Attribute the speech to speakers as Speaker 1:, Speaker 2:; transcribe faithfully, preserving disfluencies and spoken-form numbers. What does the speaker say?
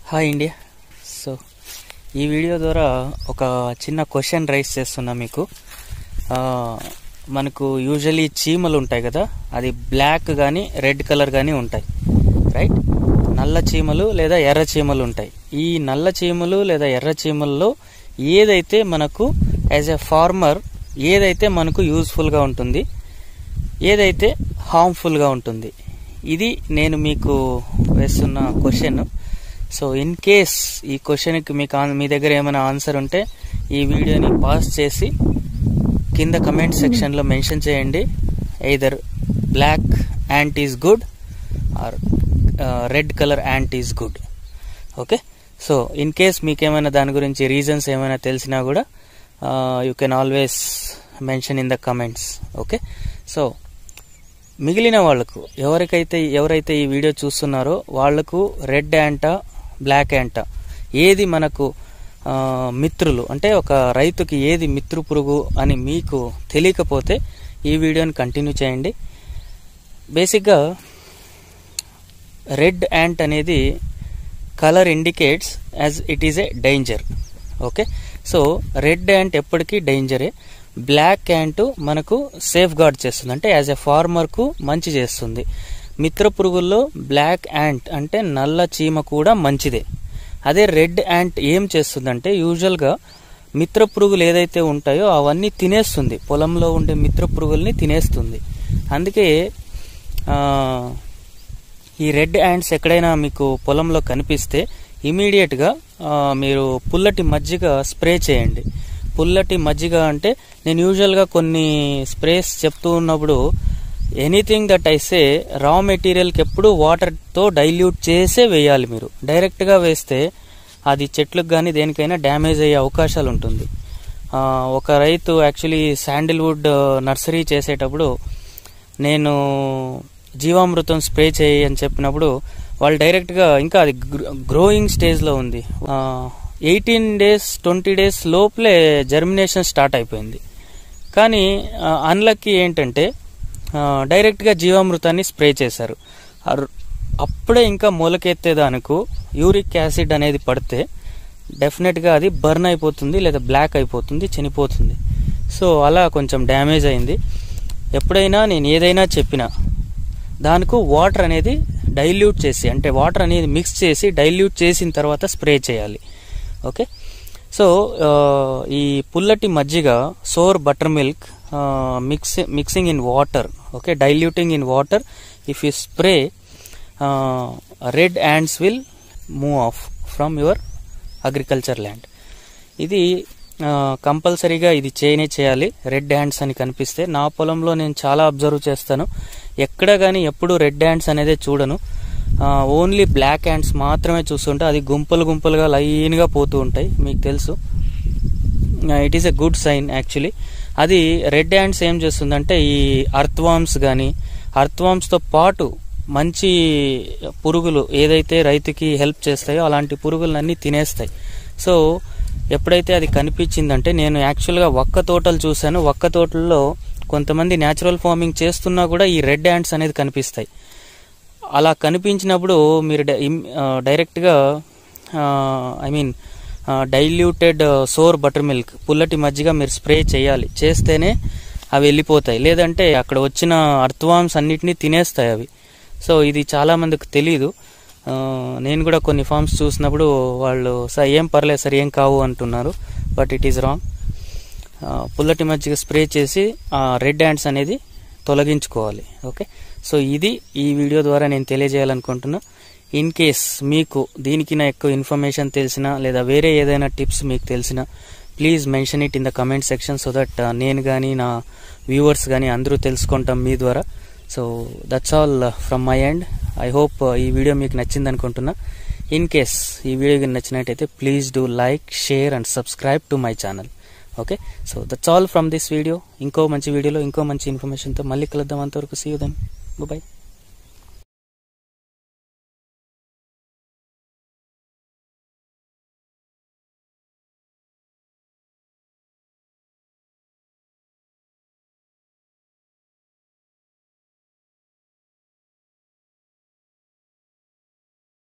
Speaker 1: Hi India. So ఈ video ద్వారా ఒక చిన్న క్వశ్చన్ రైస్ చేస్తున్నా మీకు. మనకు యూజువల్లీ చీమలు ఉంటాయి కదా, అది బ్లాక్ కానీ రెడ్ కలర్ కానీ ఉంటాయి, రైట్? నల్ల చీమలు లేదా ఎర్ర చీమలు ఉంటాయి. ఈ నల్ల చీమలు లేదా ఎర్ర చీమల్లో ఏదైతే మనకు యాజ్ ఎ ఫార్మర్ ఏదైతే మనకు యూజ్ఫుల్గా ఉంటుంది, ఏదైతే హార్మ్ఫుల్గా ఉంటుంది, ఇది నేను మీకు వేస్తున్న క్వశ్చన్. సో ఇన్ కేస్ ఈ క్వశ్చన్కి మీకు మీ దగ్గర ఏమైనా ఆన్సర్ ఉంటే ఈ వీడియోని పాస్ చేసి కింద కమెంట్ సెక్షన్లో మెన్షన్ చేయండి. Either black ant is good or red colour ant is good. Okay, so in case మీకేమైనా దాని గురించి రీజన్స్ ఏమైనా తెలిసినా కూడా you can always mention in the comments. Okay, so మిగిలిన వాళ్లకు ఎవరికైతే ఎవరైతే ఈ వీడియో చూస్తున్నారో వాళ్లకు రెడ్ యాంటా బ్లాక్ యాంటా ఏది మనకు మిత్రులు, అంటే ఒక రైతుకి ఏది మిత్రు పురుగు అని మీకు తెలియకపోతే ఈ వీడియోని కంటిన్యూ చేయండి. బేసిక్గా రెడ్ యాంట్ అనేది colour indicates as it is a danger. Okay, so red ant ఎప్పటికీ డేంజరే. బ్లాక్ యాంట్ మనకు సేఫ్ గార్డ్ చేస్తుంది, అంటే యాజ్ ఎ ఫార్మర్కు మంచి చేస్తుంది. మిత్ర పురుగుల్లో బ్లాక్ యాంట్ అంటే నల్ల చీమ కూడా మంచిదే. అదే రెడ్ యాంట్ ఏం చేస్తుందంటే యూజువల్గా మిత్ర పురుగులు ఏదైతే ఉంటాయో అవన్నీ తినేస్తుంది, పొలంలో ఉండే మిత్ర పురుగుల్ని తినేస్తుంది. అందుకే ఈ రెడ్ యాంట్స్ ఎక్కడైనా మీకు పొలంలో కనిపిస్తే ఇమీడియట్గా మీరు పుల్లటి మజ్జిగ స్ప్రే చేయండి. పుల్లటి మజ్జిగ అంటే నేను యూజువల్గా కొన్ని స్ప్రేస్ చెప్తూ ఉన్నప్పుడు ఎనీథింగ్ దట్ ఐ సే రా మెటీరియల్కి ఎప్పుడు వాటర్తో డైల్యూట్ చేసే వేయాలి. మీరు డైరెక్ట్గా వేస్తే అది చెట్లకు కానీ దేనికైనా డ్యామేజ్ అయ్యే అవకాశాలు ఉంటుంది. ఒక రైతు యాక్చువల్లీ శాండిల్వుడ్ నర్సరీ చేసేటప్పుడు నేను జీవామృతం స్ప్రే చేయి అని చెప్పినప్పుడు వాళ్ళు డైరెక్ట్గా ఇంకా అది గ్రోయింగ్ స్టేజ్లో ఉంది, ఎయిటీన్ డేస్ ట్వంటీ డేస్ లోపలే జర్మినేషన్ స్టార్ట్ అయిపోయింది. కానీ అన్లక్కీ ఏంటంటే డైరెక్ట్గా జీవామృతాన్ని స్ప్రే చేశారు. అప్పుడే ఇంకా మొలకెత్తేదానికి యూరిక్ యాసిడ్ అనేది పడితే డెఫినెట్గా అది బర్న్ అయిపోతుంది, లేదా బ్లాక్ అయిపోతుంది, చనిపోతుంది. సో అలా కొంచెం డ్యామేజ్ అయింది. ఎప్పుడైనా నేను ఏదైనా చెప్పినా దానికి వాటర్ అనేది డైల్యూట్ చేసి, అంటే వాటర్ అనేది మిక్స్ చేసి డైల్యూట్ చేసిన తర్వాత స్ప్రే చేయాలి. ఓకే, సో ఈ పుల్లటి మజ్జిగ, sour buttermilk mix mixing in water, okay, diluting in water, if you spray red ants will move off from your agriculture land. ఇది కంపల్సరీగా ఇది చేయనే చేయాలి. రెడ్ యాంట్స్ అని కనిపిస్తే నా పొలంలో నేను చాలా అబ్జర్వ్ చేస్తాను, ఎక్కడ కానీ ఎప్పుడు రెడ్ యాంట్స్ అనేది చూడను, ఓన్లీ బ్లాక్ యాంట్స్ మాత్రమే చూస్తుంటే అది గుంపలు గుంపలుగా లైన్గా పోతూ ఉంటాయి. మీకు తెలుసు, it is a good sign actually. అది రెడ్ యాంట్స్ ఏం చేస్తుందంటే ఈ అర్త్వామ్స్ కానీ, అర్త్వామ్స్తో పాటు మంచి పురుగులు ఏదైతే రైతుకి హెల్ప్ చేస్తాయో అలాంటి పురుగులన్నీ తినేస్తాయి. సో ఎప్పుడైతే అది కనిపించిందంటే, నేను యాక్చువల్గా ఒక్క తోటలు చూశాను, ఒక్క తోటల్లో కొంతమంది న్యాచురల్ ఫార్మింగ్ చేస్తున్నా కూడా ఈ రెడ్ యాంట్స్ అనేది కనిపిస్తాయి. అలా కనిపించినప్పుడు మీరు డైరెక్ట్గా I mean diluted sour buttermilk, పుల్లటి మజ్జిగ మీరు స్ప్రే చేయాలి. చేస్తేనే అవి వెళ్ళిపోతాయి, లేదంటే అక్కడ వచ్చిన అర్త్వామ్స్ అన్నిటినీ తినేస్తాయి అవి. సో ఇది చాలా మందికి తెలీదు. నేను కూడా కొన్ని ఫార్మ్స్ చూసినప్పుడు వాళ్ళు సార్ ఏం పర్లేదు సార్ ఏం కావు అంటున్నారు, బట్ ఇట్ ఈస్ రాంగ్. పుల్లటి మజ్జిగ స్ప్రే చేసి రెడ్ యాంట్స్ అనేది తొలగించుకోవాలి. ఓకే, సో ఇది ఈ వీడియో ద్వారా నేను తెలియజేయాలనుకుంటున్నా. ఇన్ కేస్ మీకు దీనికి నా ఎక్కువ ఇన్ఫర్మేషన్ తెలిసినా లేదా వేరే ఏదైనా టిప్స్ మీకు తెలిసినా please mention it in the comment section, so that నేను కానీ నా వ్యూవర్స్ కానీ అందరూ తెలుసుకుంటాం మీ ద్వారా. So that's all from my end. I hope ఈ వీడియో మీకు నచ్చింది అనుకుంటున్నా. ఇన్ కేస్ ఈ వీడియో నచ్చినట్టయితే please do like, share and subscribe to my channel. Okay, so that's all from this video. ఇంకో మంచి వీడియోలో ఇంకో మంచి ఇన్ఫర్మేషన్తో మళ్ళీ కలుద్దాం. అంతవరకు సీ యూ దెన్, బై.